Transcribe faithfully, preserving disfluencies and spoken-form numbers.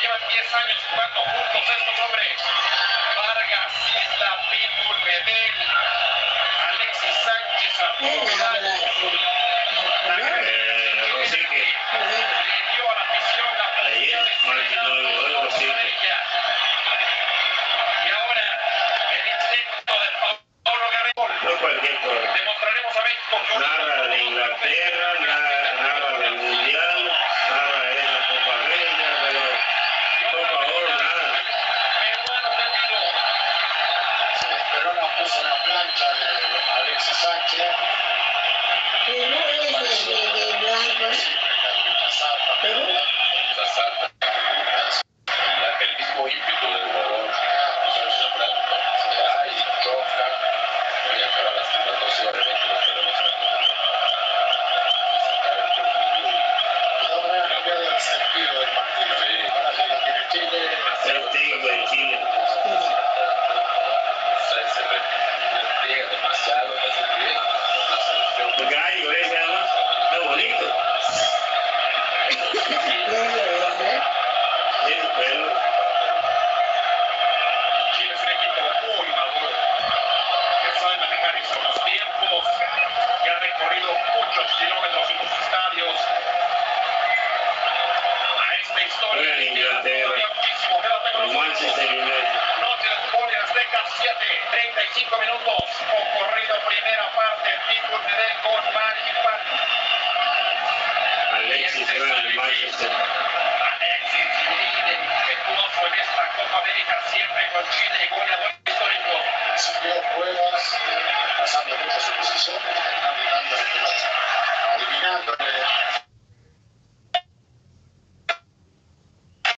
llevan diez años jugando juntos estos hombres. Vargas, Isla, Pitbull, Medel, Alexis Sánchez, Arturo Vidal. La gran Rosique. le dio a la afición la Ayer marginó el gol Rosique. Y ahora el intento de Paulo Guerrero. No cualquier cosa. Demostraremos a México que Nada de Inglaterra, nada, nada del Mundial, nada de la Copa América, pero Copa Oro, nada. peruano perdido. Pero la puso en la plancha de Alexis Sánchez. Perú es de, de, de blancos. Perú. El mismo ímpetu del jugador. Ay, choca. Voy a acabar lastimándose, obviamente lo esperamos a De todas maneras, cambiar el sentido del partido. Ahora se la tiene Chile. El técnico de Chile. se repliega demasiado la selección. Gallo, ¿eh? Se llama. Está bonito. Tiene pelo. Chile es un equipo muy maduro, que sabe manejar esos los tiempos, que ha recorrido muchos kilómetros en los estadios. A esta historia Juega en Inglaterra. muchísimo, quédate con Con nosotros. Manchester United. Noche de fútbol en Azteca, siete, treinta y cinco minutos, ocurrido primera parte, Pitbull Medel con Mari Pan. Alexis juega en el Manchester. Alexis, líder impetuoso en esta Copa América, siempre con Chile, goleador histórico. Recibió pruebas, pasando mucho su posición.